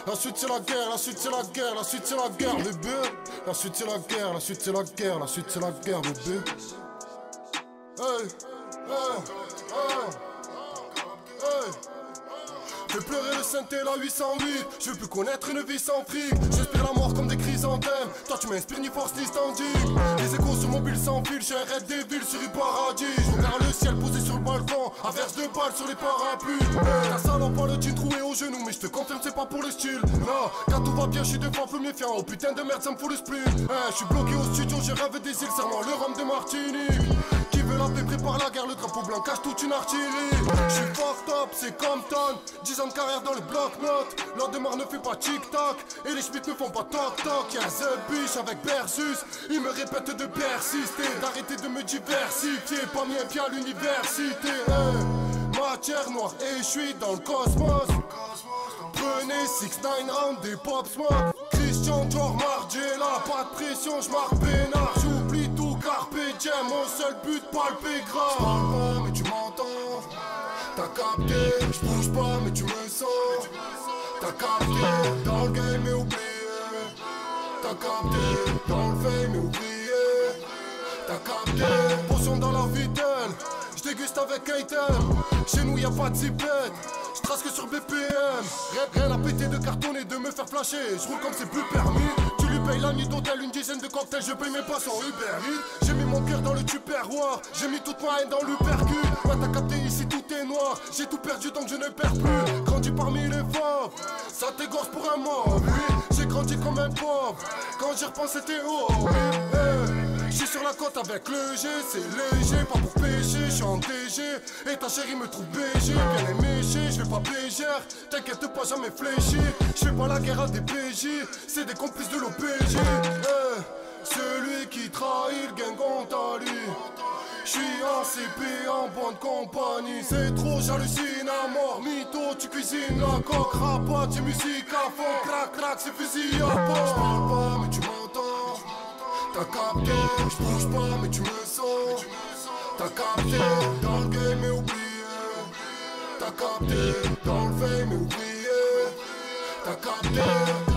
La suite c'est la guerre, la suite c'est la guerre, la suite c'est la guerre, bébé. La suite c'est la guerre, la suite c'est la guerre, la suite c'est la guerre, bébé. Hey, hey, hey, hey. Fais pleurer le synthé, la 808. Je veux plus connaître une vie sans fric. J'espère la mort comme des chrysanthèmes. Toi tu m'inspires ni force ni standing. Les échos sur mobile sans fil. J'suis un raid des villes sur une paradis. Je regarde le ciel posé sur le balcon. Averse de balles sur les parapluies. Ta salope a le jean troué au genou. Mais je te confirme c'est pas pour le style. Non, quand tout va bien j'suis des fois peu méfiant. Oh putain de merde ça me fout le split. Je suis bloqué au studio, j'ai rêvé des îles. Serment le rhum de Martinique. Qui veut la paix prépare la guerre. Le drapeau blanc cache toute une artillerie. J'suis fucked up, c'est Compton. 10 ans de carrière dans le bloc-notes. L'Ordemar ne fait pas tic-tac. Et les Schmitt ne font pas toc-toc. Y'a The Biche avec Versus. Il me répète de persister, d'arrêter de me diversifier. Pas mis un pied à l'université. Matière noire et j'suis dans le cosmos. Prenez 6ix9ine round des pop smoke. Christian Dior Margiela. Pas de pression, j'marque peinard. J'oublie tout carpe diem. Mon seul but palper grave. J'parle pas mais tu m'entends. T'as capté, j'bouge pas mais tu me sens. T'as capté, dans le game et oublié. T'as capté, dans le fame et oublié. T'as capté, potion dans la vitelle. J'déguste avec item. Chez nous y'a pas de zipette. J'trace que sur BPM. Rien à péter de carton et de me faire flasher. J'roule comme c'est plus permis. Tu lui payes la nuit d'hôtel, une dizaine de cocktails. Je paye mes passes en Uber Eats. J'ai mis mon cœur dans le tupperware. J'ai mis toute ma haine dans l'upercute. Ouais t'as capté ici tout est noir. J'ai tout perdu donc je ne perds plus. Grandi parmi les fauves. Ça t'égorge pour un mort. Oui, j'ai grandi comme un pauvre. Quand j'y repense c'était haut. J'suis sur la côte avec le G, c'est léger, pas pour pécher, j'suis en DG. Et ta chérie me trouve BG, bien éméché, j'fais pas bégère. T'inquiète pas, jamais fléchi. J'fais pas la guerre à des PJ, c'est des complices de l'OPJ. Celui qui trahit le gang compte à lui. J'suis en CP en bonne compagnie. C'est trop, j'hallucine à mort. Mytho, tu cuisines la coque. Rapat, j'ai musique à fond. Crac, crac, c'est fusil à pompe. J'parle pas mais tu m'entends. T'as capté, j'bouge pas mais tu me sens. T'as capté, dans le game et oublié. T'as capté, dans le fame et oublié. T'as capté.